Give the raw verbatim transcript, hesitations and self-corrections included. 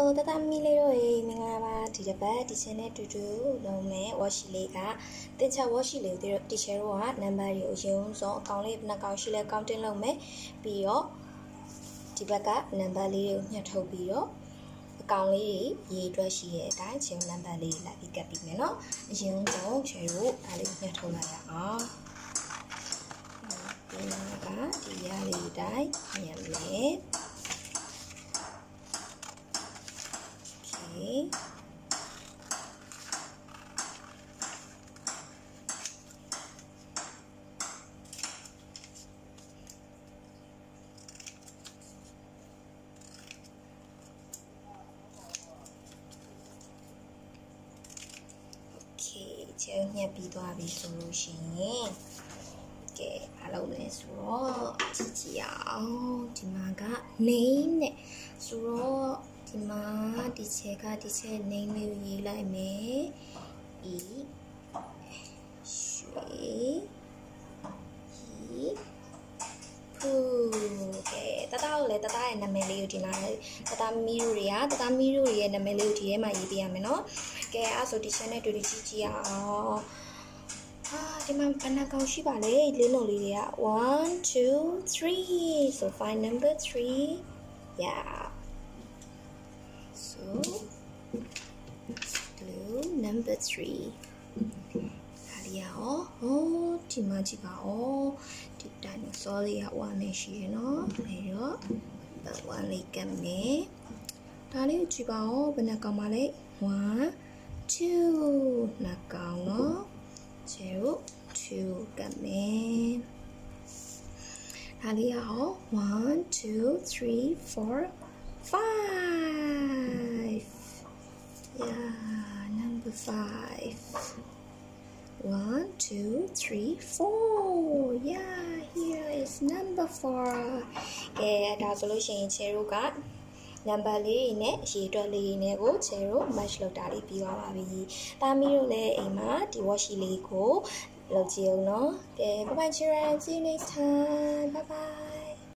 ตาตามีเลยด้วยมิงาบาดีเดบัดดิฉันเนี่ยดูๆลงแม่วอชิเลกะเต็นชาวอชิเลดิฉันว่านัมเบอร์อยู่ยืนสองกองเล็บนักกองชิเลกองเต็นลงแม่ปีอ๋อဒီဘက်ကနံပါတ်လေးကိုညှက်ထုတ်ပြီးတော့အကောင်လေးရေးအတွက်ရှိရဲ့အတိုင်းချေနံပါတ်လေးလိုက်ပြီးကပ်ပြီးမယ်နော်အရင်ဆုံးချေတို့ဒါလေးညှက်ထုတ်လိုက်ရအောင်ဒီနောက်ကဒီရလေးအတိုင်းညှက်မယ်โอเคเชื่อညက်ပြီးသွားပြီဆိုလို့ရှိရင်ကဲအားလုံးလဲဆိုတော့ကြည့်ကြည့်အောင်ဒီမှာက name နဲ့ဆိုတော့ဒီမှာဒီချက်ကဒီချက် name လေးကိုရေးလိုက်မယ် e ရွှေဤဖူကဲတတကိုလည်းတတရဲ့နာမည်လေးကိုဒီမှာတတမီရိုတွေကတတမီရိုတွေရဲ့နာမည်လေးကိုဒီထဲမှာရေးပေးရမယ်နော်ကဲအဲ့ဆိုဒီချက်နဲ့တူတူကြည့်ကြည့်အောင်အာဒီမှာဘယ်နှကောင်ရှိပါလဲလေးလုံးလေးတွေကone two three so find number three yeah so blue number three ဒါလေးရောဟိုဒီမှာကြည့်ပါဦးဒီတိုင်းစောလေးကoneနဲ့ရှိရနော်အဲ့တော့oneလေးကပ်မယ်ဒါလေးကိုကြည့်ပါဦးဘယ်နှကောင်ပါလဲone two နှစ်ကောင်နော်zero two ကပ်မယ်ဒါလေးရောone two three four five yeah number five one two three four yeah here is number four ကဲဒါဆိုလို့ရှိရင်ချေတို့ကနံပါတ်လေးနဲ့ရေတွက်လေးနဲ့ကိုချေတို့ match လုပ်တာလေးပြီးသွားပါပြီ။တာမီတို့လည်းအိမ်မှာဒီ washi လေးကိုလုပ်ကြည့်အောင်နော်။ကဲ bye bye children see you next time bye bye